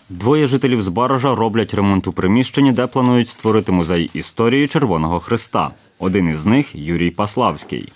Двоє жителів Збаража роблять ремонт у приміщенні, де планують створити музей історії Червоного Хреста. Один із них – Юрій Паславський.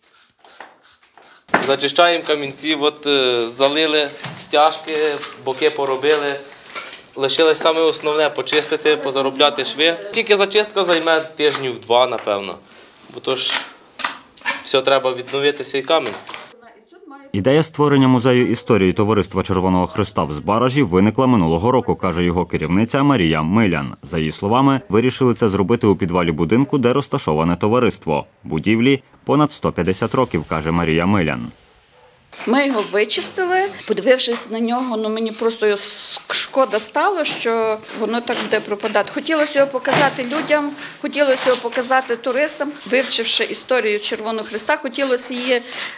Зачищаємо камінці, залили стяжки, боки поробили. Лишилось саме основне – почистити, позаробляти шви. Тільки зачистка займе тижнів 2, напевно. Бо то ж все треба відновити, цей камінь. Ідея створення музею історії Товариства Червоного Хреста в Збаражі виникла минулого року, каже його керівниця Марія Милян. За її словами, вирішили це зробити у підвалі будинку, де розташоване товариство. Будівлі понад 150 років, каже Марія Милян. Ми його вичистили, подивившись на нього, мені просто шкода стало, що воно так буде пропадати. Хотілося його показати людям, хотілося його показати туристам. Вивчивши історію Червоного Хреста, хотілося її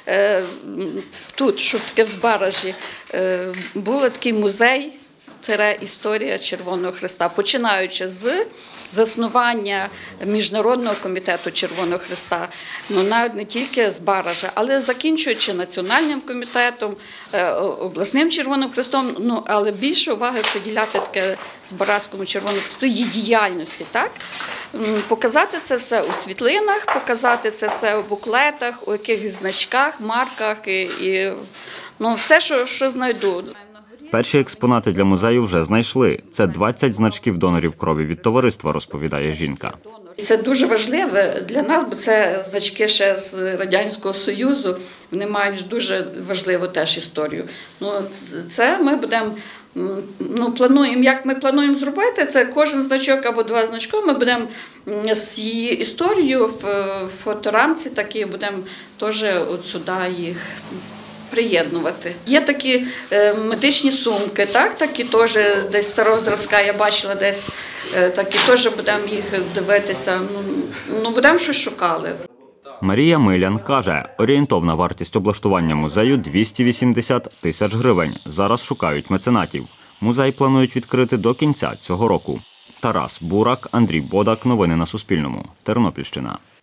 тут, щоб таке в Збаражі, був такий музей, історія Червоного Хреста, починаючи з заснування Міжнародного комітету Червоного Хреста, навіть не тільки з Збаража, але закінчуючи Національним комітетом, обласним Червоним Хрестом, але більше уваги приділяти таке Збаразькому Червоному Хресту, її діяльності, так? Показати це все у світлинах, показати це все у буклетах, у якихось значках, марках і все, що знайду. Перші експонати для музею вже знайшли. Це 20 значків донорів крові від товариства, розповідає жінка. Це дуже важливо для нас, бо це значки ще з Радянського Союзу. Вони мають дуже важливу теж історію. Це ми будемо, плануємо, як ми плануємо зробити, це кожен значок або 2 значки, ми будемо з її історією в фоторамці такі, будемо теж от сюди їх приєднувати. Є такі медичні сумки, такі теж десь старого зразка, я бачила десь, такі теж будемо їх дивитися, будемо щось шукали. Марія Милян каже, орієнтовна вартість облаштування музею – 280 тисяч гривень. Зараз шукають меценатів. Музей планують відкрити до кінця цього року. Тарас Бурак, Андрій Бодак. Новини на Суспільному. Тернопільщина.